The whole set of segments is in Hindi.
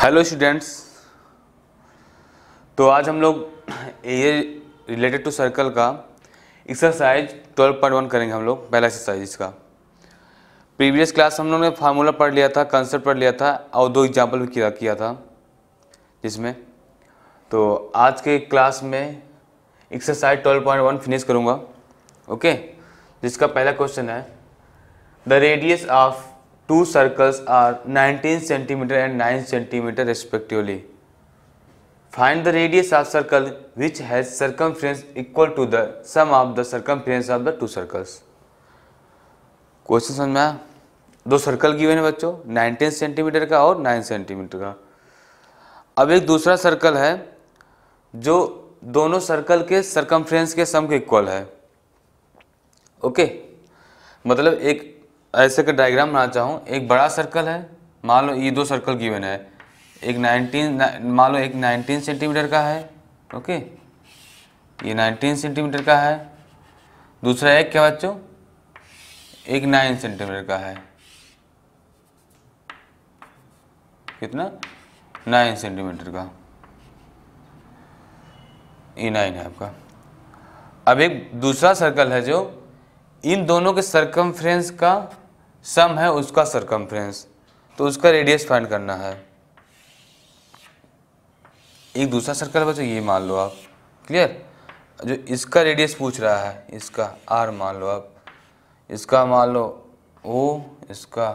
Hello students. तो आज हम लोग ये रिलेटेड टू सर्कल का एक्सरसाइज 12.1 करेंगे। हम लोग पहला एक्सरसाइज इसका प्रीवियस क्लास हम लोग ने फार्मूला पढ़ लिया था, कंसेप्ट पढ़ लिया था और दो एग्जाम्पल भी किया था जिसमें। तो आज के क्लास में एक्सरसाइज 12.1 फिनिश करूँगा, ओके। जिसका पहला क्वेश्चन है the radius of two circles are 19 centimeter and 9 centimeter respectively. Find the radius of circle which has circumference equal to the sum of the circumference of the two circles. Question समझ में आया? दो सर्कल गिवन है बच्चों, 19 सेंटीमीटर का और 9 सेंटीमीटर का। अब एक दूसरा सर्कल है जो दोनों सर्कल के सर्कमफ्रेंस के सम के इक्वल है, ओके। मतलब एक ऐसे का डायग्राम बनाना चाहूँ, एक बड़ा सर्कल है, मान लो ये दो सर्कल गिवन है, एक 19 सेंटीमीटर का है, ओके, ये 19 सेंटीमीटर का है। दूसरा एक क्या बच्चों, एक 9 सेंटीमीटर का है। कितना? 9 सेंटीमीटर का, ये 9 है आपका। अब एक दूसरा सर्कल है जो इन दोनों के सर्कमफ्रेंस का सम है, उसका सर्कमफ्रेंस, तो उसका रेडियस फाइंड करना है। एक दूसरा सर्कल बच्चों ये मान लो आप, क्लियर। जो इसका रेडियस पूछ रहा है, इसका आर मान लो आप, इसका मान लो ओ, इसका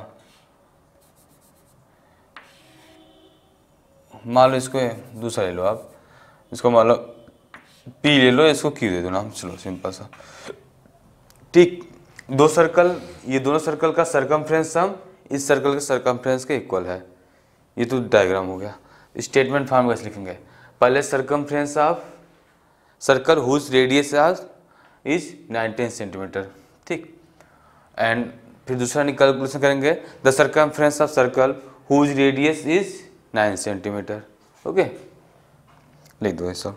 मान लो, इसको दूसरा ले लो आप, इसको मान लो पी ले लो, इसको क्यू दे दो नाम, चलो सिंपल सा, ठीक। दो सर्कल, ये दोनों सर्कल का सर्कमफ्रेंस सम इस सर्कल के सर्कमफ्रेंस के इक्वल है। ये तो डायग्राम हो गया। स्टेटमेंट फॉर्म कैसे लिखेंगे? पहले circumference of circle whose radius is 19 centimetre, ठीक। एंड फिर दूसरा कैलकुलेशन करेंगे the circumference of circle whose radius is 9 centimetre, okay. लिख दो ये सब।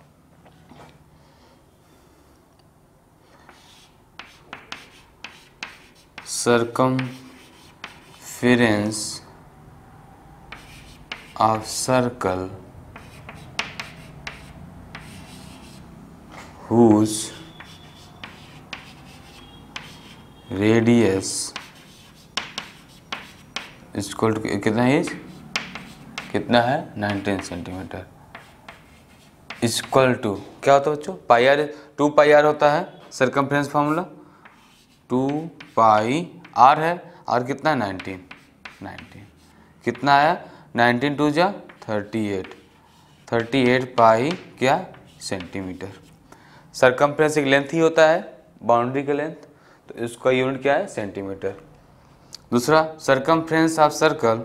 Circumference of circle whose radius is equal to कितना है? 19 सेंटीमीटर। इक्वल टू क्या होता है बच्चों? पाई आर, 2 पाई आर होता है सर्कमफ्रेंस फार्मूला। 2 पाई आर है, आर कितना है? 19 कितना आया? 19 2 जा 38 पाई क्या? सेंटीमीटर। सर्कमफ्रेंस एक लेंथ ही होता है, बाउंड्री का लेंथ, तो इसका यूनिट क्या है? सेंटीमीटर। दूसरा circumference of circle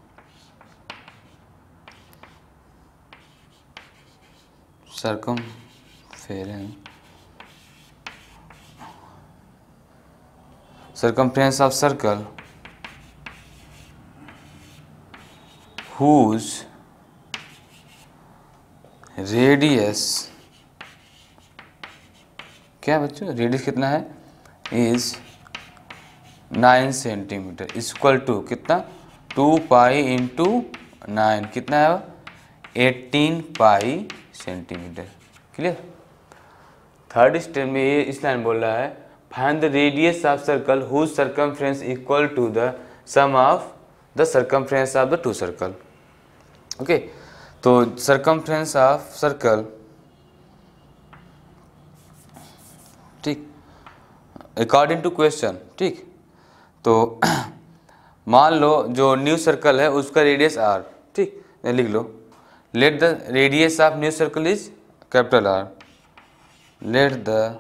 circumference of circle whose radius क्या बच्चों? रेडियस कितना है? इज 9 सेंटीमीटर इक्वल टू कितना? 2 पाई इंटू 9 कितना है? 18 pi centimetre, clear. Third step में ये इस लाइन बोल रहा है find the radius of circle whose circumference equal to the sum of the circumference of the two circle, okay. तो सर्कमफ्रेंस ऑफ सर्कल, ठीक, अकॉर्डिंग टू क्वेश्चन, ठीक। तो मान लो जो न्यू सर्कल है उसका रेडियस आर, ठीक, लिख लो। Let the radius of new circle is capital R. Let the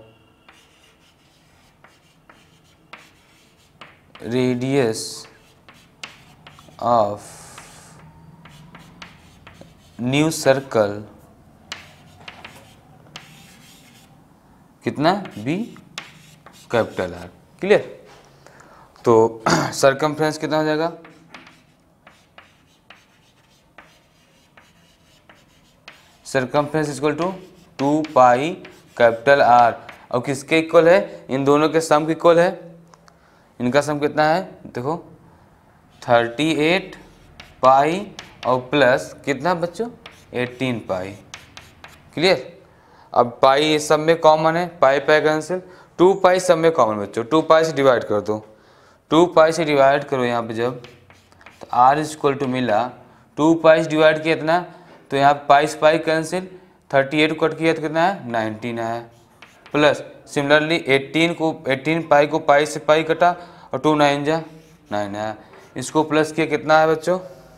radius of new circle कितना? Be capital R, clear. तो सर्कमफ्रेंस कितना हो जाएगा? Circumference equal to 2 pi capital R, और किसके इक्वल है? इन दोनों के सम के इक्वल है। इनका सम कितना है? देखो 38 पाई और प्लस कितना बच्चों 18 पाई। क्लियर। अब पाई सब में कॉमन है, पाई पाई कैंसिल, 2 पाई सब में कॉमन बच्चों, 2 पाई से डिवाइड कर दो, 2 पाई से डिवाइड करो यहाँ पे जब, तो आर इक्वल टू मिला 2 पाई से डिवाइड किया इतना, तो यहाँ पाई से पाई कैंसिल, 38 कट किया तो कितना है 19 है, प्लस सिमिलरली 18 पाई को पाई से पाई कटा और 2 9 जा 9 है, इसको प्लस किया कितना है बच्चों,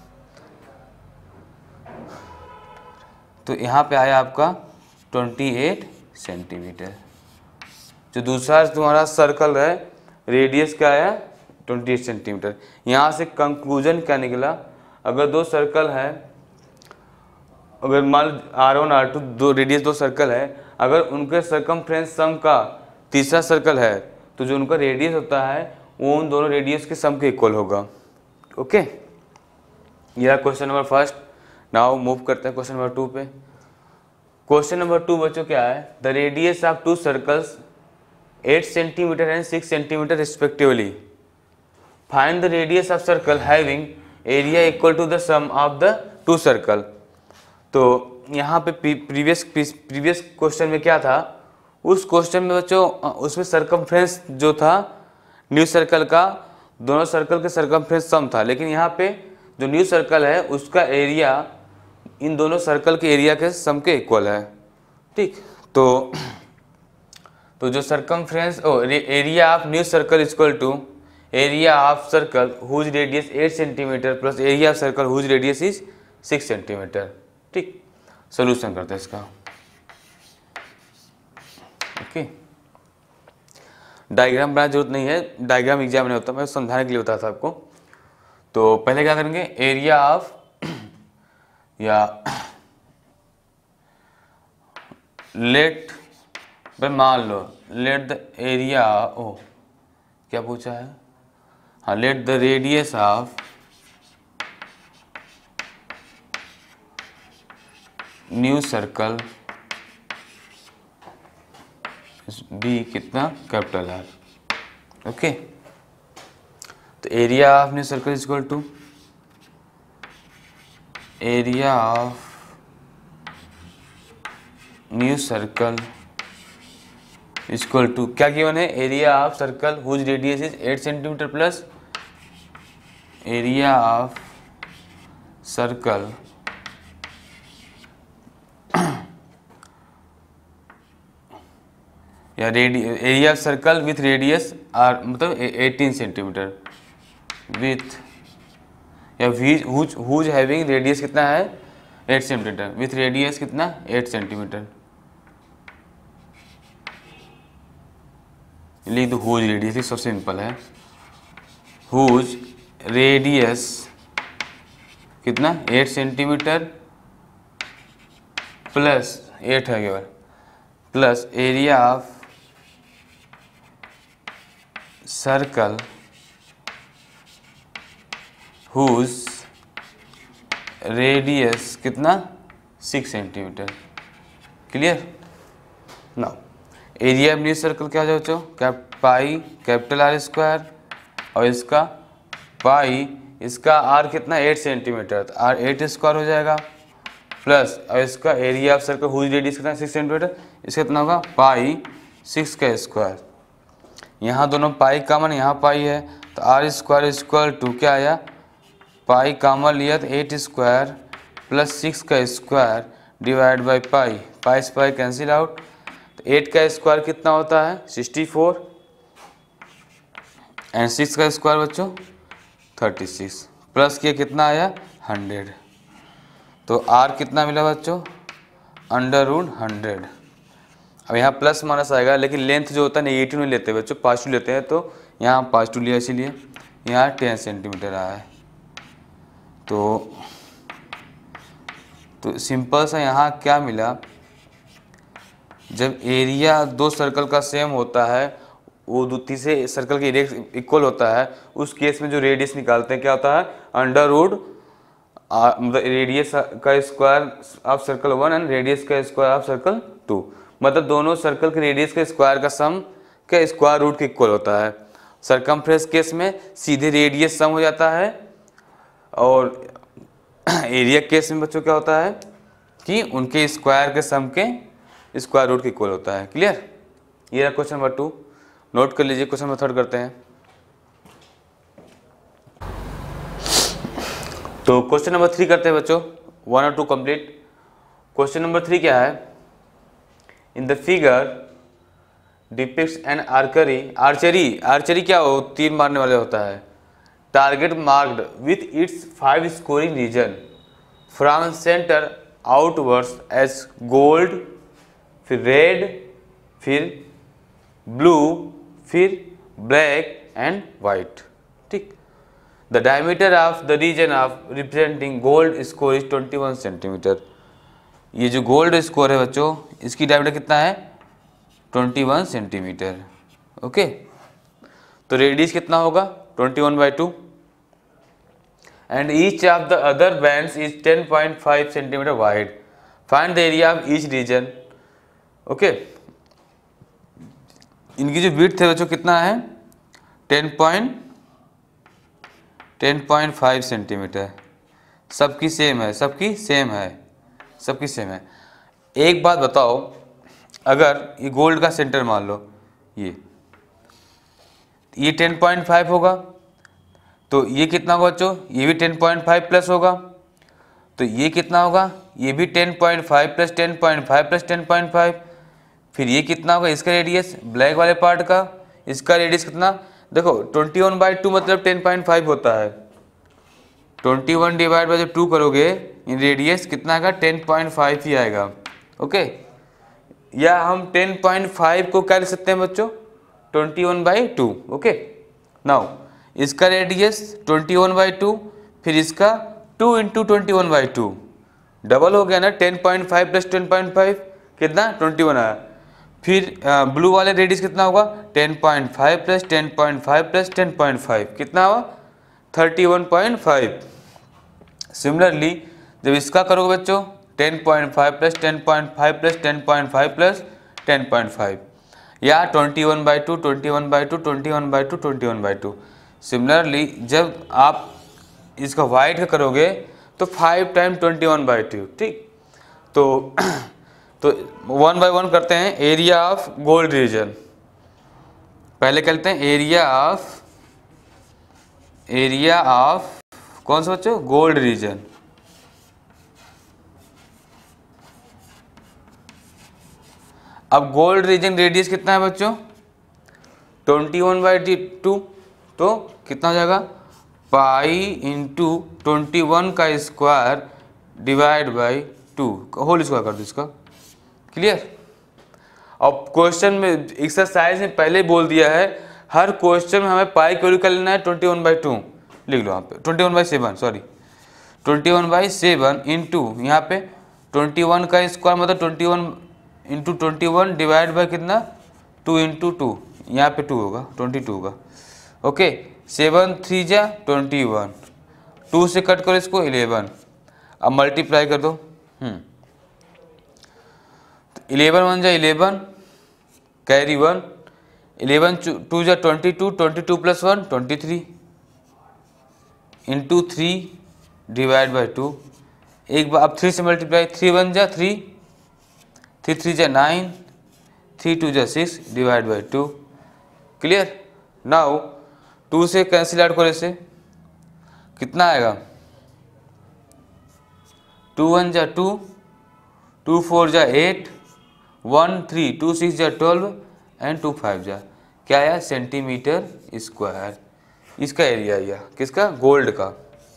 तो यहाँ पे आया आपका 28 सेंटीमीटर। जो दूसरा तुम्हारा सर्कल है रेडियस का आया 28 सेंटीमीटर। यहाँ से कंक्लूजन क्या निकला, अगर दो सर्कल है, अगर मान R1 R2 दो रेडियस दो सर्कल है, अगर उनके सरकमफ्रेंस सम का तीसरा सर्कल है तो जो उनका रेडियस होता है वो उन दोनों रेडियस के सम के इक्वल होगा। ओके, यह question number first. Now move करते हैं क्वेश्चन नंबर 2 पे। क्वेश्चन नंबर 2 बच्चों क्या है, the radius of 2 circles 8 centimetre and 6 centimetre respectively, find the radius of circle having area equal to the sum of the 2 circle. तो यहाँ पे प्रीवियस क्वेश्चन में क्या था, उस क्वेश्चन में बच्चों उसमें सरकमफ्रेंस जो था न्यू सर्कल का, दोनों सर्कल के सरकमफ्रेंस सम था, लेकिन यहाँ पे जो न्यू सर्कल है उसका एरिया इन दोनों सर्कल के एरिया के सम के इक्वल है। ठीक, तो जो circumference area of new circle equal to area of circle whose radius 8 centimetre plus area of circle whose radius is 6 centimetre. ठीक, सोल्यूशन करते हैं इसका। ओके, डायग्राम बनाने जरूरत नहीं है, डायग्राम एग्जाम नहीं होता, मैं समझाने के लिए बताया था आपको। तो पहले क्या करेंगे, एरिया ऑफ या लेट, मान लो लेट द एरिया, क्या पूछा है, हाँ, let the radius of new circle be कितना कैपिटल आर। ओके, तो area of new circle is equal to area of new circle equal to क्या गिवन है, area of circle whose radius is 8 centimetre plus area of circle या area of circle with radius R मतलब 18 सेंटीमीटर विथ या हुज हैविंग रेडियस कितना है 8 सेंटीमीटर विथ रेडियस कितना 8 सेंटीमीटर। लिख दो हुज रेडियस, सबसे सिंपल है, हुज रेडियस कितना 8 सेंटीमीटर प्लस 8 है केवल, plus area of circle whose radius कितना 6 centimetre. Clear. Now area of new circle क्या हो जाए बच्चों, पाई कैपिटल आर स्क्वायर और इसका पाई, इसका आर कितना 8 सेंटीमीटर, तो आर 8 स्क्वायर हो जाएगा, प्लस और इसका area of circle whose radius कितना 6 सेंटीमीटर, इसका कितना होगा पाई 6 का स्क्वायर। यहाँ दोनों पाई कॉमन, यहाँ पाई है, तो आर स्क्वायर इक्वल टू क्या आया, पाई कॉमन लिया तो 8 स्क्वायर प्लस 6 का square divide by pi, pi से पाई कैंसिल आउट, तो 8 का स्क्वायर कितना होता है 64 एंड 6 का स्क्वायर बच्चों 36, प्लस किया कितना आया 100, तो आर कितना मिला बच्चों √100। अब यहाँ प्लस माइनस आएगा, लेकिन लेंथ जो होता है नेगेटिव नहीं लेते बच्चों, पॉजिटिव लेते हैं, तो यहाँ पॉजिटिव लिया इसीलिए यहाँ 10 सेंटीमीटर आया है। तो सिंपल सा यहाँ क्या मिला, जब एरिया दो सर्कल का सेम होता है, वो तीसरे सर्कल के एरिया इक्वल होता है, उस केस में जो रेडियस निकालते हैं क्या होता है √, मतलब रेडियस का square of circle 1 and radius का स्क्वायर ऑफ सर्कल 2, मतलब दोनों सर्कल के रेडियस के स्क्वायर का सम के स्क्वायर रूट के इक्वल होता है। सरकमफ्रेंस केस में सीधे रेडियस सम हो जाता है और एरिया केस में बच्चों क्या होता है कि उनके स्क्वायर के सम के स्क्वायर रूट के इक्वल होता है। क्लियर? ये रहा क्वेश्चन नंबर 2, नोट कर लीजिए। क्वेश्चन नंबर 3 करते हैं। तो क्वेश्चन नंबर 3 करते हैं बच्चों, 1 और 2 कंप्लीट। क्वेश्चन नंबर 3 क्या है? In the figure depicts an archery क्या हो, तीर मारने वाले होता है। Target marked with its 5 scoring region from centre outwards as gold, फिर रेड, फिर ब्लू, फिर ब्लैक एंड वाइट। ठीक। The diameter of the region of representing gold score is 21 centimetre. ये जो गोल्ड स्कोर है बच्चों, इसकी डायमीटर कितना है? 21 सेंटीमीटर। ओके, तो रेडियस कितना होगा? 21/2 and each of the other bands is 10.5 centimetre wide. Find the area of each region. Okay, इनकी जो विड्थ है बच्चों कितना है? 10.5 सेंटीमीटर। सबकी सेम है, सबकी सेम है। एक बात बताओ, अगर ये गोल्ड का सेंटर मान लो, ये 10.5 होगा, तो ये कितना होगा बच्चों? ये भी 10.5 प्लस होगा, तो ये कितना होगा? ये भी 10.5 प्लस 10.5 प्लस 10.5। फिर ये कितना होगा? इसका रेडियस ब्लैक वाले पार्ट का, इसका रेडियस कितना? देखो 21/2 मतलब 10.5 होता है। 21 डिवाइड बाय 2 करोगे, रेडियस कितना आएगा? 10.5 ही आएगा। ओके, या हम 10.5 को क्या लिख सकते हैं बच्चों? 21/2। ओके, नाउ इसका रेडियस 21/2, फिर इसका 2 × 21/2, डबल हो गया ना। 10.5 प्लस 10.5 कितना? 21 आया। फिर ब्लू वाले रेडियस कितना होगा? 10.5 प्लस 10.5 प्लस 10.5 कितना हुआ? 31.5। सिमिलरली जब इसका करोगे बच्चों, 10.5 प्लस 10.5 प्लस 10.5 प्लस 10.5, या 21/2 21/2 21/2 21/2। सिमिलरली जब आप इसका वाइट का करोगे तो 5 टाइम 21/2। ठीक, तो 1 बाय 1 करते हैं। एरिया ऑफ गोल्ड रीजन, पहले करते हैं एरिया ऑफ कौन सा बच्चों? Gold region. अब गोल्ड रीजन रेडियस कितना है बच्चों? 21/2, तो कितना हो जाएगा? पाई इंटू 21 का square divide by 2 whole square कर दो इसका। क्लियर? अब क्वेश्चन में एक्सरसाइज में पहले बोल दिया है, हर क्वेश्चन में हमें पाई की वैल्यू कर लेना है 21/2। लिख लो यहाँ पे 21/7, सॉरी 21/7 इंटू यहाँ पे 21 का स्क्वायर मतलब 21 इंटू 21 डिवाइड बाई कितना? 2 × 2, यहाँ पे 2 होगा, 22 होगा। ओके, 7 3 जा 21, 2 से कट करो इसको 11। अब मल्टीप्लाई कर दो। 11 1 जा 11, कैरी 1, 11 2 जा 22, 22 प्लस 1 23 इंटू 3 डिवाइड बाई 2। एक बार अब 3 से मल्टीप्लाई, 3 1 जा 3, 3 3 जा 9, 3 2 जा 6 डिवाइड बाई 2। क्लियर? नाउ 2 से कैंसिल आउट करो, इसे कितना आएगा? 2 1 जा 2, 2 4 जा 8, 1 3, 2 6 जा 12 एंड 2 5 जा क्या आया? Centimetre square. इसका एरिया आया किसका? गोल्ड का।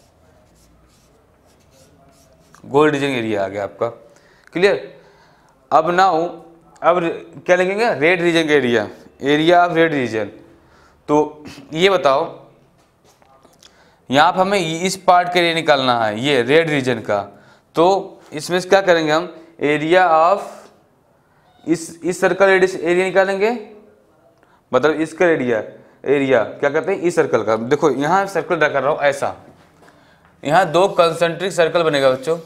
गोल्ड रीजन एरिया आ गया आपका। क्लियर? अब नाउ अब क्या लिखेंगे? रेड रीजन का एरिया ऑफ रेड रीजन। तो ये बताओ, यहाँ पर हमें इस पार्ट के लिए निकालना है, ये रेड रीजन का। तो इसमें क्या करेंगे हम? एरिया ऑफ इस सर्कल रेडियस एरिया निकालेंगे, मतलब इसका एरिया क्या करते हैं? इस सर्कल का। देखो यहाँ सर्कल ड्रा कर रहा हूँ ऐसा, यहाँ 2 कंसेंट्रिक सर्कल बनेगा बच्चों।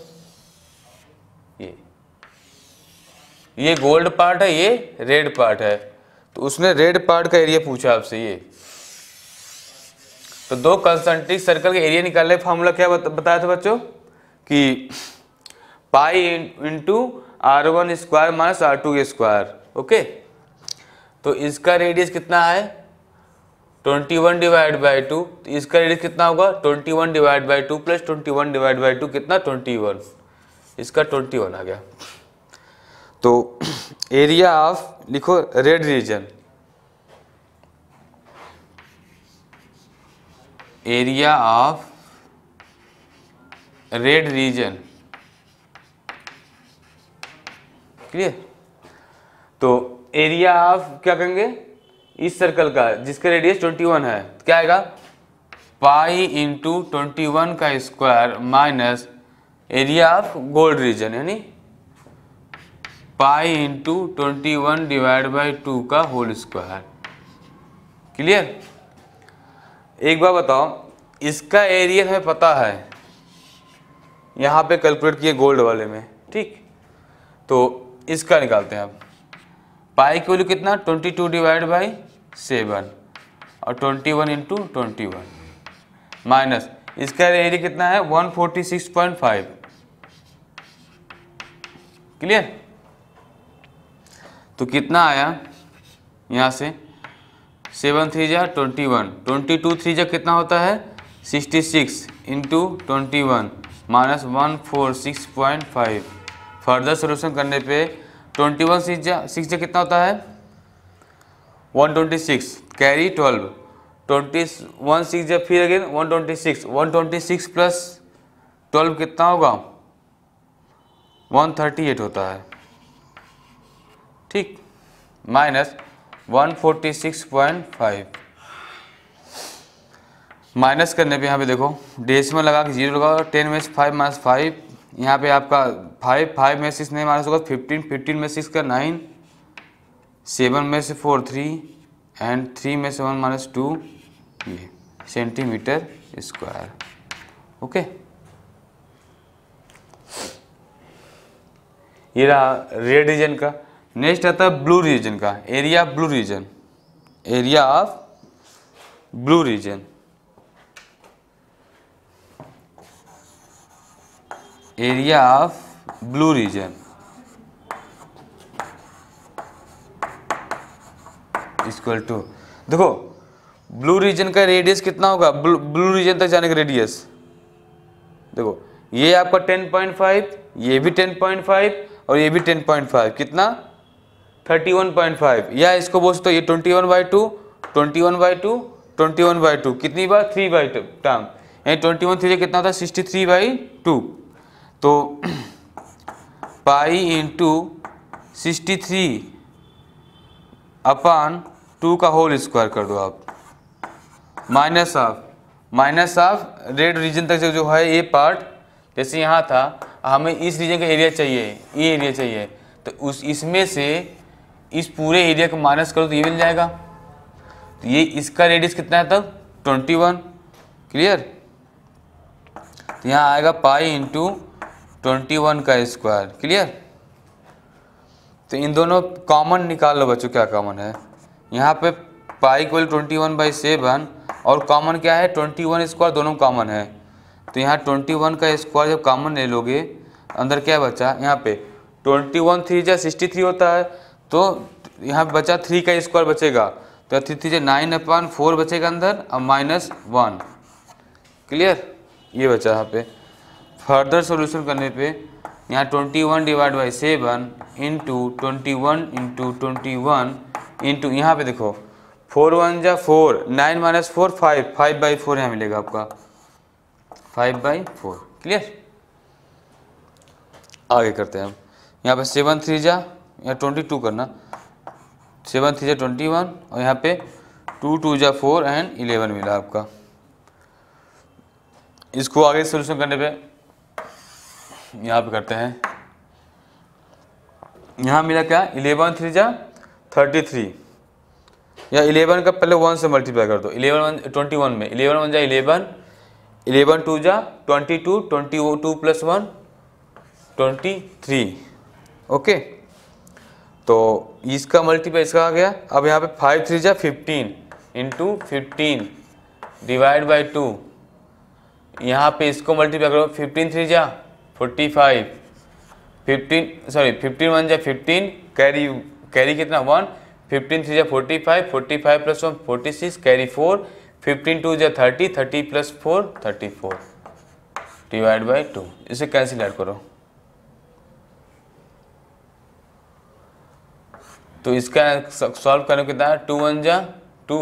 ये गोल्ड पार्ट है, ये रेड पार्ट है, तो उसने रेड पार्ट का एरिया पूछा आपसे। ये तो 2 कंसेंट्रिक सर्कल का एरिया निकालने का फार्मूला क्या बताया था बच्चों? कि pi into R1 square minus R2 square. Okay, तो इसका रेडियस कितना है 21 डिवाइड बाई 2, तो इसका रेडियस कितना होगा 21 divide by 2 plus 21 divide by 2 कितना 21, इसका 21 आ गया। तो एरिया ऑफ लिखो red region, area of red region, clear. तो एरिया ऑफ क्या करेंगे इस सर्कल का जिसका रेडियस 21 है, क्या आएगा पाई इंटू 21 का square minus area of gold region यानी पाई इंटू 21 डिवाइड बाई 2 का होल स्क्वायर। क्लियर। एक बार बताओ, इसका एरिया हमें पता है, यहाँ पे कैलकुलेट किए गोल्ड वाले में, ठीक। तो इसका निकालते हैं अब। पाई की वैल्यू कितना 22 डिवाइड बाई 7 और 21 इंटू 21 माइनस इसका एरिया कितना है 146.5। क्लियर। तो कितना आया यहाँ से 7 3 जा 21, 22 3 जा कितना होता है 66 इंटू 21 माइनस 146.5। फर्दर सोल्यूशन करने पे 21 6 जा कितना होता है 126, कैरी 12, 21 6 जा फिर अगेन 126 प्लस 12 कितना होगा 138 होता है, ठीक, माइनस 146.5। माइनस करने पे यहाँ पे देखो डेसिमल लगा के 0 लगा, 10 में से 5 माइनस 5, यहाँ पे आपका 5 में 6 नहीं माइनस होगा 15 में 6 का 9, 7 में से 4 3 एंड 3 में से 1 माइनस 2 ये सेंटीमीटर स्क्वायर। ओके, ये रहा रेड रीजन का। नेक्स्ट आता है ब्लू रीजन का, area of blue region, area of blue region, area of blue region equal to, देखो ब्लू रीजन का रेडियस कितना होगा, ब्लू रीजन तक जाने का रेडियस देखो, ये आपका 10.5, ये भी 10.5 और ये भी 10.5, कितना 31.5, या इसको बोल सकते हो ये 21/2, 21/2, 21/2, कितनी बार 3/2 टर्म, यानी 21 3 कितना होता है 63/2। तो पाई इंटू 63 अपॉन 2 का होल स्क्वायर कर दो आप, माइनस ऑफ रेड रीजन तक जो है ये पार्ट, जैसे यहाँ था हमें इस रीजन का एरिया चाहिए, ये एरिया चाहिए, तो इसमें से इस पूरे एरिया को माइनस करो तो ये मिल जाएगा। तो ये इसका रेडियस कितना है तब 21। क्लियर। तो यहाँ आएगा पाई इंटू 21 का स्क्वायर। क्लियर। तो इन दोनों कॉमन निकाल लो बच्चों, क्या कॉमन है यहाँ पे पाई इक्वल 21/7 और कॉमन क्या है 21 स्क्वायर, दोनों कॉमन है। तो यहाँ 21 का स्क्वायर जब कॉमन ले लोगे अंदर क्या बचा, यहाँ पे 21 3 जा 63 होता है, तो यहाँ पे बचा 3 का स्क्वायर बचेगा, तो 3 3 जा 9/4 बचेगा अंदर और -1। क्लियर। ये बचा यहाँ पे। फर्दर सॉल्यूशन करने पे यहाँ 21/7 इंटू 21 इंटू 21 इंटू यहाँ पे देखो 4 1 जा 4, 9 - 4 5, 5/4 यहाँ मिलेगा आपका 5/4। क्लियर। आगे करते हैं हम, यहाँ पे 7 3 जा यहाँ 22 करना, 7 3 जा 21 और यहाँ पे 2 2 जा 4 एंड 11 मिला आपका। इसको आगे सोल्यूशन करने पे यहाँ पे करते हैं, यहाँ मिला क्या 11 3 जा 33, या 11 का पहले 1 से मल्टीप्लाई कर दो, 11 21 में 11 1 जा 11, 11 2 जा 22, 22 प्लस 1 23। ओके, तो इसका मल्टीप्लाई इसका आ गया। अब यहाँ पे 5 3 जा 15 इंटू 15 डिवाइड बाई 2, यहाँ पे इसको मल्टीप्लाई करो 15 3 जा 45, 15 1 जा 15, कैरी कितना 1, 15 3 जा 45, 45 प्लस 1 46, कैरी 4, 15 2 जा 30, 30 प्लस 4 34 डिवाइड बाई 2। इसे कैंसिल ऐड करो तो इसका सॉल्व करने को कितना है, 2 1 जा 2,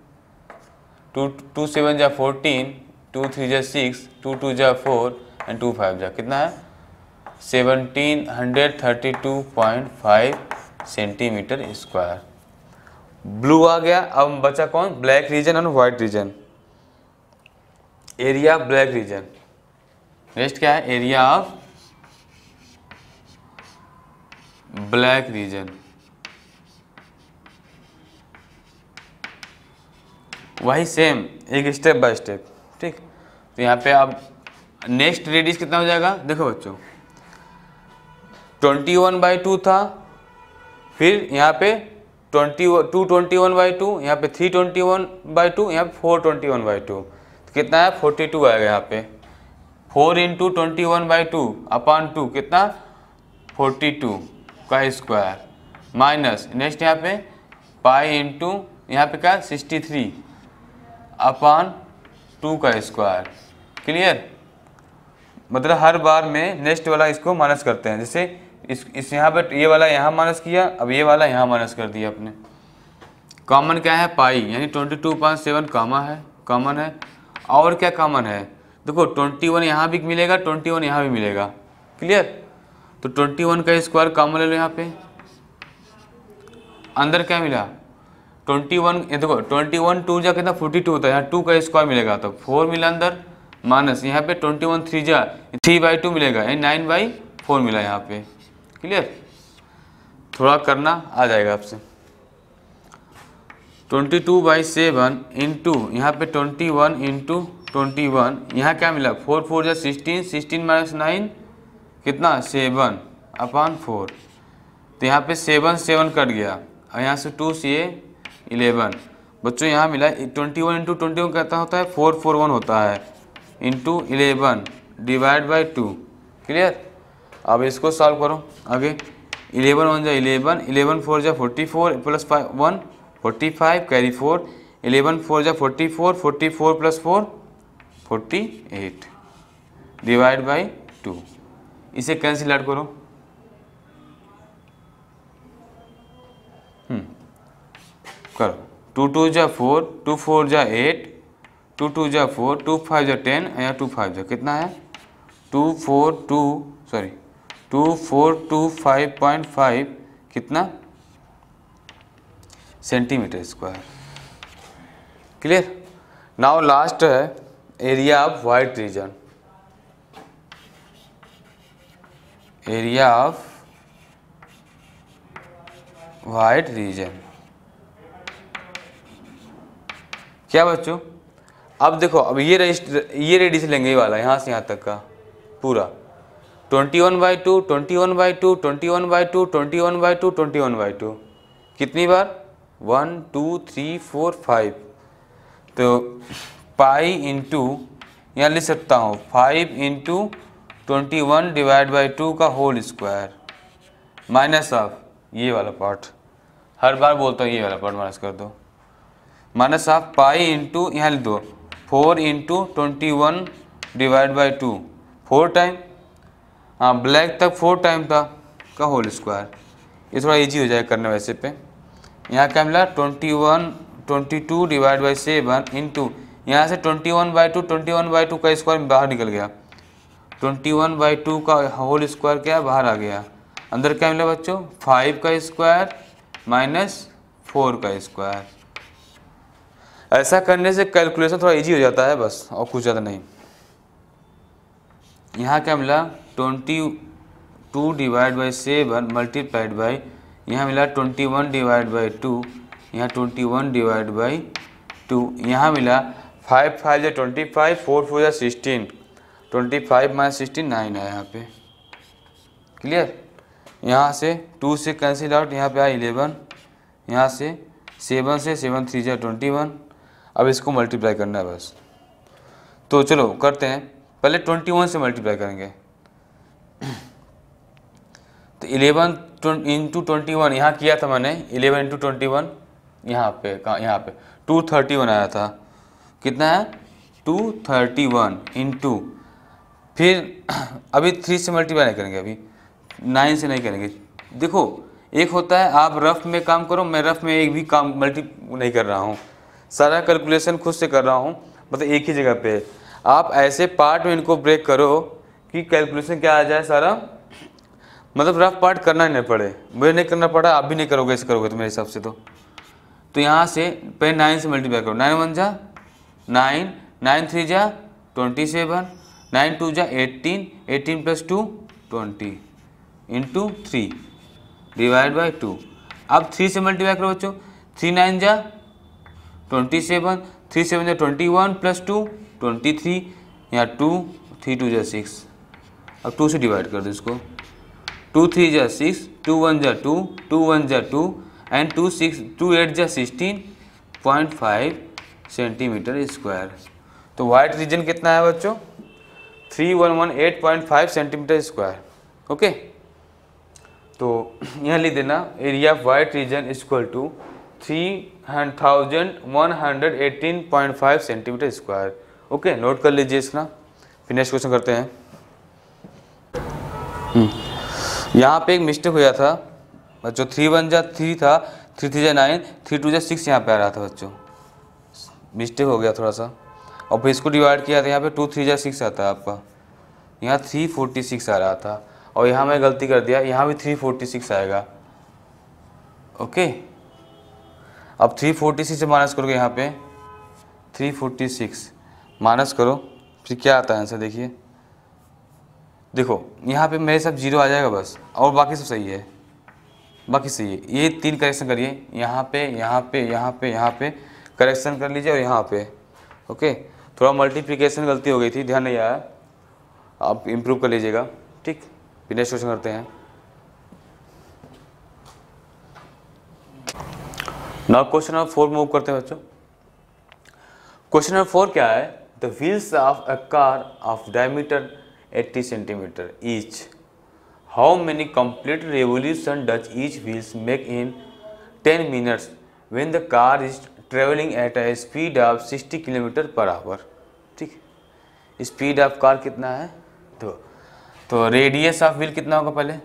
2 7 जा 14, 2 3 जा 6, 2 2 जा 4 एंड 2 5 जा कितना है 1732.5 सेंटीमीटर स्क्वायर। ब्लू आ गया। अब बचा कौन, ब्लैक रीजन और white region. Area black region, next क्या है, एरिया ऑफ ब्लैक रीजन। वही सेम एक स्टेप बाय स्टेप, ठीक। तो यहाँ पे अब नेक्स्ट रेडियस कितना हो जाएगा, देखो बच्चों 21/2 था, फिर यहाँ पे 221/2, यहाँ पे 321/2, यहाँ पे 421/2, तो कितना है 42 आएगा। यहाँ पे 4 × 21/2 अपॉन 2 कितना 42 का स्क्वायर, माइनस नेक्स्ट यहाँ पे पाई इंटू यहाँ पे क्या 63 अपॉन 2 का स्क्वायर। क्लियर, मतलब हर बार में नेक्स्ट वाला इसको माइनस करते हैं। जैसे इस यहाँ पे ये वाला यहाँ माइनस किया, अब ये वाला यहाँ माइनस कर दिया अपने। कॉमन क्या है पाई, यानी 22.7 कॉमन है। और क्या कॉमन है, देखो 21 यहाँ भी मिलेगा, 21 यहाँ भी मिलेगा। क्लियर, तो 21 का स्क्वायर कॉमन ले लो। यहाँ पे अंदर क्या मिला 21, ये देखो 21 2 जा कितना 42 होता है, यहाँ 2 का स्क्वायर मिलेगा तो 4 मिला अंदर, माइनस यहाँ पे 21 3 जा 3/2 मिलेगा, यानी 9/4 मिला यहाँ पे। क्लियर, थोड़ा करना आ जाएगा आपसे। 22/7 इंटू यहाँ पे 21 इंटू 21, यहाँ क्या मिला 4 4 जा 16, 16 माइनस 9 कितना 7 अपॉन 4, तो यहाँ पे 7 7 कट गया, और यहाँ से 2 से 11। बच्चों यहाँ मिला 21 इंटू 21 कहता होता है 441 होता है, इंटू 11 डिवाइड बाई 2। क्लियर, अब इसको सॉल्व करो आगे। 11 1 जा 11, 11 4 जा 44 प्लस 1 45, कैरी 4, 11 4 जा 44, 44 प्लस 4 48 डिवाइड बाई 2। इसे कैंसिल ऐड करो, करो 2 2 जा 4, 2 4 जा 8, 2 2 जा 4, 2 5 जा 10, यहाँ 2 5 जा कितना है 2425.5 कितना centimetre square. Clear, now last है area of white region. Area of white region क्या बच्चों, अब देखो, अब ये रेडियस लेंगे, ये वाला यहाँ से यहाँ तक का पूरा 21/2 21/2 21/2 21/2 21/2 कितनी बार 1 2 3 4 5, तो पाई इंटू यहाँ लिख सकता हूँ 5 इंटू 21 डिवाइड बाई 2 का होल स्क्वायर, माइनस ऑफ ये वाला पार्ट, हर बार बोलता हूँ ये वाला पार्ट माइनस कर दो, माइनस ऑफ पाई इंटू यहाँ लिख दो 4 इंटू 21 डिवाइड बाई 2 4 टाइम, हाँ ब्लैक तक 4 टाइम था का होल स्क्वायर। ये थोड़ा इजी हो जाएगा करने वैसे पे। यहाँ क्या मिला 22 डिवाइड बाई 7 इंटू यहाँ से 21/2 का स्क्वायर बाहर निकल गया, 21/2 का होल स्क्वायर क्या बाहर आ गया, अंदर क्या मिला बच्चों 5 का स्क्वायर माइनस 4 का स्क्वायर। ऐसा करने से कैलकुलेशन थोड़ा इजी हो जाता है बस, और कुछ ज़्यादा नहीं। यहाँ क्या मिला 22 डिवाइड बाई 7 मल्टीप्लाइड बाई, यहाँ मिला 21 डिवाइड बाई 2, यहाँ 21 डिवाइड बाई 2, यहाँ मिला 5 5 जा 25, 4 4 जा 16, 25 माइनस 16 9 है यहाँ पे। क्लियर, यहाँ से 2 से कैंसिल आउट, यहाँ पे आया 11, यहाँ से 7 से 7 3 जा 21। अब इसको मल्टीप्लाई करना है बस, तो चलो करते हैं। पहले 21 से मल्टीप्लाई करेंगे, तो 11 इंटू 21 यहाँ किया था मैंने, 11 इंटू 21 यहाँ पे, कहाँ, यहाँ पे 231 आया था। कितना है 231 इंटू, फिर अभी 3 से मल्टीप्लाई नहीं करेंगे, अभी 9 से नहीं करेंगे। देखो एक होता है आप रफ में काम करो, मैं रफ में एक भी काम मल्टी नहीं कर रहा हूँ, सारा कैलकुलेशन खुद से कर रहा हूँ, मतलब एक ही जगह पे। आप ऐसे पार्ट में इनको ब्रेक करो कि कैलकुलेशन क्या आ जाए सारा, मतलब रफ पार्ट करना ही नहीं पड़े। मुझे नहीं करना पड़ा, आप भी नहीं करोगे, ऐसे करोगे तो मेरे हिसाब से। तो यहाँ से पहले 9 से मल्टीप्लाई करो, 9 1 जा 9, 9 3 जा 27, 9 2 जा 18, 18 प्लस 2 20 इंटू 3 डिवाइड बाई 2। अब 3 से मल्टीप्लाई करो बच्चों, 3 9 जा 27, 3 7 जा 21 प्लस 2 23, यहाँ 2 3 2 जा 6। अब 2 से डिवाइड कर दो इसको, 2 3 जा 6, 2 1 जा 2, 2 1 जा 2 एंड 2 8 जा 16.5 सेंटीमीटर स्क्वायर। तो वाइट रीजन कितना है बच्चों, 3118.5 सेंटीमीटर स्क्वायर। ओके, तो यहाँ लिख देना area of white region equal to 3118.5 centimetre square. Okay, note कर लीजिए इसका। फिर नेक्स्ट क्वेश्चन करते हैं। यहाँ पे एक मिस्टेक हो गया था बच्चों, 3 1 जा 3 था, 3 3 जा 9, 3 2 जा 6 यहाँ पे आ रहा था बच्चों, मिस्टेक हो गया थोड़ा सा। और फिर इसको डिवाइड किया था, यहाँ पे 2 3 जा 6 आता है आपका, यहाँ 346 आ रहा था, और यहाँ मैं गलती कर दिया, यहाँ भी 346 आएगा। ओके, अब 346 से माइनस करोगे, यहाँ पे 346 माइनस करो, फिर क्या आता है आंसर देखिए। देखो यहाँ पे मेरे सब 0 आ जाएगा बस, और बाकी सब सही है, बाकी सही है। ये 3 करेक्शन करिए, यहाँ पे यहाँ पे यहाँ पे यहाँ पे करेक्शन कर लीजिए, और यहाँ पे। ओके, थोड़ा मल्टीप्लिकेशन गलती हो गई थी, ध्यान नहीं आया, आप इम्प्रूव कर लीजिएगा। ठीक, फिर नेक्स्ट क्वेश्चन करते हैं। नाउ क्वेश्चन नंबर 4 मूव करते हैं बच्चों। क्वेश्चन नंबर 4 क्या है, the wheels of a car of diameter 80 centimetre each. How many complete revolution does each wheels make in 10 minutes when the car is traveling at a speed of 60 km per hour? ठीक, स्पीड ऑफ कार कितना है, तो रेडियस ऑफ व्हील कितना होगा, पहले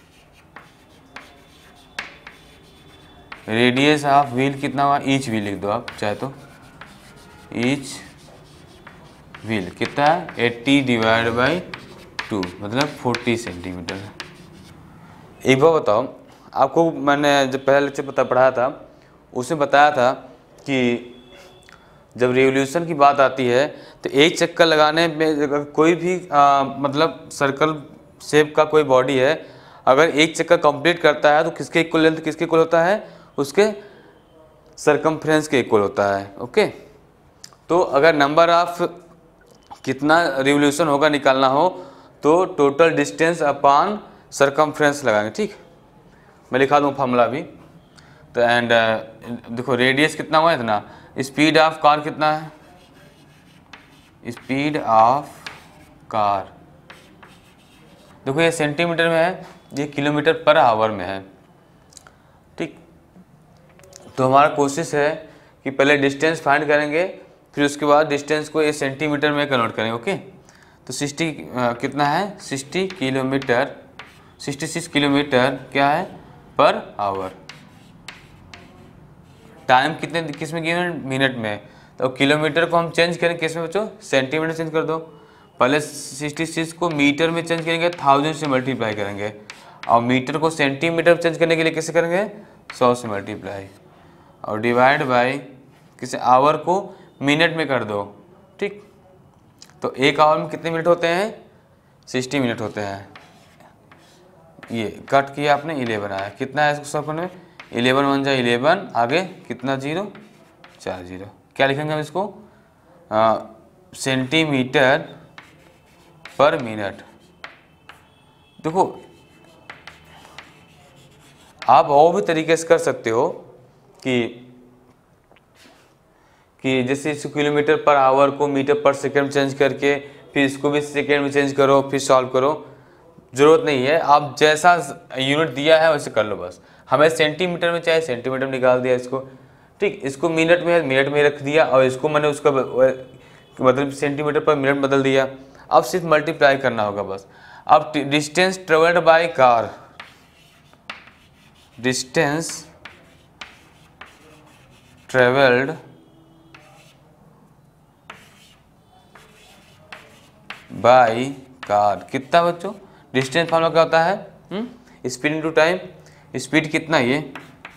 रेडियस ऑफ व्हील कितना होगा, ईच व्हील लिख दो आप चाहे तो, ईच व्हील कितना है 80 डिवाइड बाई 2 मतलब 40 सेंटीमीटर। एक बार बताओ, आपको मैंने जब पहला लेक्चर पढ़ाया था उसमें बताया था कि जब रिवोल्यूशन की बात आती है तो एक चक्कर लगाने में कोई भी मतलब सर्कल शेप का कोई बॉडी है, अगर एक चक्कर कंप्लीट करता है तो किसके इक्वल लेंथ किसके इक्वल होता है, उसके सरकमफ्रेंस के इक्वल होता है। ओके, तो अगर नंबर ऑफ कितना रिवोल्यूशन होगा निकालना हो तो टोटल डिस्टेंस अपॉन सरकमफ्रेंस लगाएंगे। ठीक, मैं लिखा दूँ फार्मूला भी। तो एंड देखो रेडियस कितना हुआ इतना, स्पीड ऑफ कार कितना है, स्पीड ऑफ कार देखो ये सेंटीमीटर में है, ये किलोमीटर पर आवर में है। ठीक, तो हमारा कोशिश है कि पहले डिस्टेंस फाइंड करेंगे, फिर उसके बाद डिस्टेंस को ये सेंटीमीटर में कन्वर्ट करेंगे। ओके, तो 60 कितना है, 60 किलोमीटर, 66 किलोमीटर क्या है पर आवर। टाइम कितने किस में गिवन, मिनट में। तो किलोमीटर को हम चेंज करें किस में बच्चों, सेंटीमीटर चेंज कर दो। पहले 66 को मीटर में चेंज करेंगे, 1000 से मल्टीप्लाई करेंगे, और मीटर को सेंटीमीटर चेंज करने के लिए कैसे करेंगे, 100 से मल्टीप्लाई, और डिवाइड बाई किसे, आवर को मिनट में कर दो। ठीक, तो एक आवर में कितने मिनट होते हैं, 60 मिनट होते हैं। ये कट किया आपने, 11 आया, कितना है इसको सब में, 11 1 जा 11, आगे कितना 0 4 0, क्या लिखेंगे हम इसको, सेंटीमीटर पर मिनट। देखो आप और भी तरीके से कर सकते हो कि जैसे इस किलोमीटर पर आवर को मीटर पर सेकंड चेंज करके फिर इसको भी सेकंड में चेंज करो, फिर सॉल्व करो। ज़रूरत नहीं है, आप जैसा यूनिट दिया है वैसे कर लो बस। हमें सेंटीमीटर में चाहिए सेंटीमीटर में निकाल दिया इसको, ठीक। इसको मिनट में है मिनट में रख दिया, और इसको मैंने उसका मतलब सेंटीमीटर पर मिनट बदल दिया। अब सिर्फ मल्टीप्लाई करना होगा बस। अब distance travelled by car, distance travelled by car कितना बच्चों? डिस्टेंस फॉर्मूला क्या होता है? Speed into time. स्पीड कितना है? ये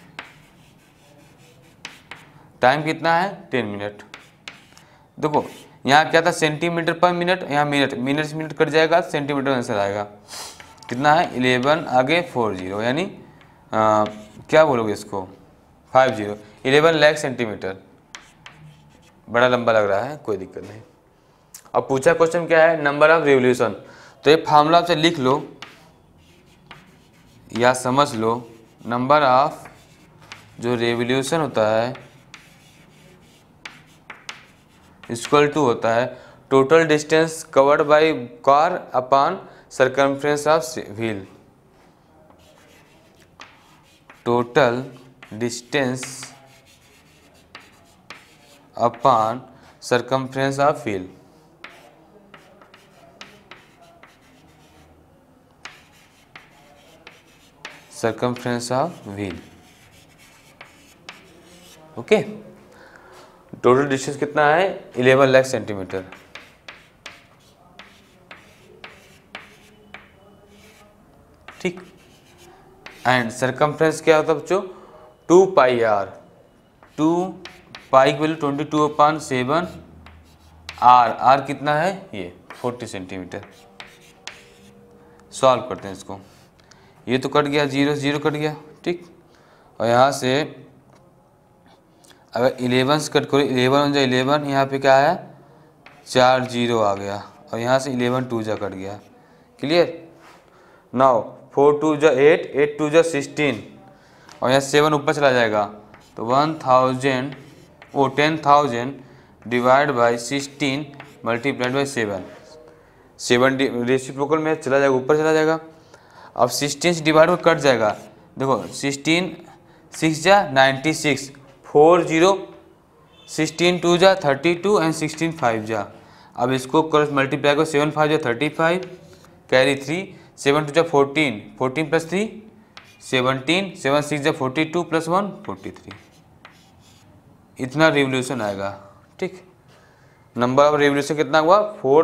टाइम कितना है? 10 मिनट। देखो यहाँ क्या था? सेंटीमीटर पर मिनट, यहाँ मिनट, मिनट से मिनट कट जाएगा, सेंटीमीटर आंसर आएगा। कितना है? 11 आगे 40, यानी क्या बोलोगे इसको? 50, 11 लाख सेंटीमीटर। बड़ा लंबा लग रहा है, कोई दिक्कत नहीं। अब पूछा क्वेश्चन क्या है? Number of revolution. तो ये फार्मूला आपसे लिख लो या समझ लो। नंबर ऑफ जो रिवोल्यूशन होता है इक्वल टू होता है total distance covered by car upon circumference of wheel. Total distance upon circumference of wheel. Circumference of wheel, okay. Total distance कितना है? 11 लाख सेंटीमीटर, ठीक। एंड सर्कमफ्रेंस क्या होता है बच्चों? 2 पाई आर। 2 पाई की वैल्यू 22/7। आर कितना है? ये 40 सेंटीमीटर। सॉल्व करते हैं इसको। ये तो कट गया, 0 0 कट गया, ठीक। और यहाँ से अगर 11 से कट करो, 11 जा 11, यहाँ पे क्या है? 4 0 आ गया, और यहाँ से 11 2 जा कट गया। क्लियर? नाउ 4 2 जा 8, 8 2 जा 16, और यहाँ 7 ऊपर चला जाएगा, तो 10,000 divide by 16 multiplied by 7। 7 reciprocal में चला जाएगा, ऊपर चला जाएगा। अब 16 से डिवाइड में कट जाएगा। देखो 16 6 जा 96, 4 0, 16 2 जा 32 एंड 16 5 जा। अब इसको क्रॉस मल्टीप्लाई करो, 7 5 जा 35, कैरी 3, 7 2 जा 14, 14 प्लस 3 17, 7 6 जा 42 प्लस 1 43। इतना रिवोल्यूशन आएगा, ठीक। नंबर ऑफ रिवोल्यूशन कितना हुआ?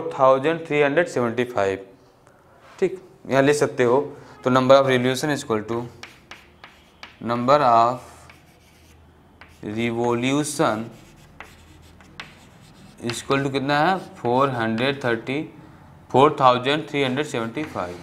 4375, ठीक। यहाँ ले सकते हो। तो number of revolution equal to number of revolution equal to कितना है? 4375।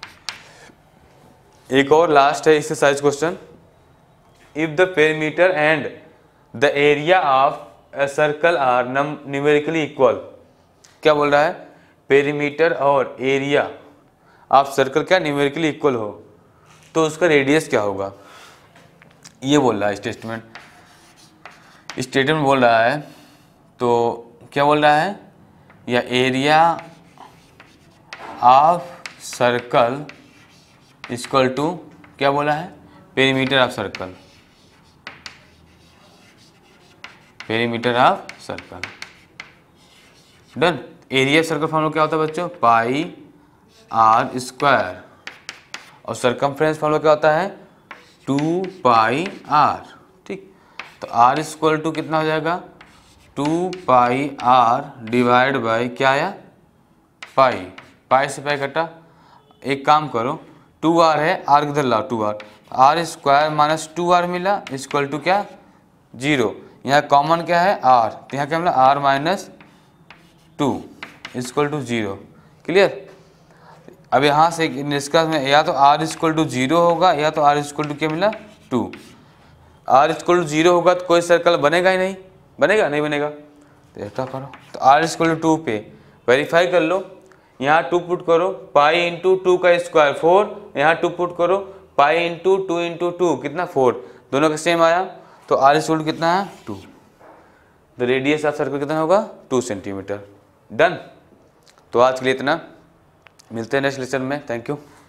एक और लास्ट है exercise question. If the perimeter and the area of a circle are numerically equal. क्या बोल रहा है? पेरीमीटर और एरिया ऑफ सर्कल क्या न्यूमेरिकली इक्वल हो तो उसका रेडियस क्या होगा, ये बोल रहा है स्टेटमेंट बोल रहा है। तो क्या बोल रहा है? या area of circle equal to क्या बोला है? Perimeter of circle, perimeter of circle. Done. Area circle formula क्या होता है बच्चों? पाई आर स्क्वायर, और सर्कमफ्रेंस फॉर्मूला क्या होता है? 2 पाई आर, ठीक। तो आर इक्वल टू कितना हो जाएगा? 2 पाई आर डिवाइड बाई क्या आया? पाई। पाई से पाई कटा। एक काम करो, 2r है, आर किधर लाओ? 2r, are square minus 2r मिला इक्वल टू क्या? 0। यहाँ कॉमन क्या है? r, तो यहाँ क्या मिला? r minus 2 equal to 0। Clear? अब यहाँ से निष्कर्ष में या तो r इक्वल टू 0 होगा या तो r इक्वल टू क्या मिला? 2। r इक्वल टू 0 होगा तो कोई सर्कल बनेगा ही नहीं, बनेगा नहीं बनेगा, तो ऐसा करो। तो r इक्वल टू 2 पे वेरीफाई कर लो। यहाँ 2 पुट करो, पाई इंटू 2 का स्क्वायर 4, यहाँ 2 पुट करो, पाई इंटू 2 इंटू 2 कितना? 4, दोनों का सेम आया। तो r इक्वल टू कितना है? 2। द रेडियस ऑफ सर्कल कितना होगा? 2 सेंटीमीटर। डन। तो आज के लिए इतना, मिलते हैं नेक्स्ट लेक्चर में। Thank you.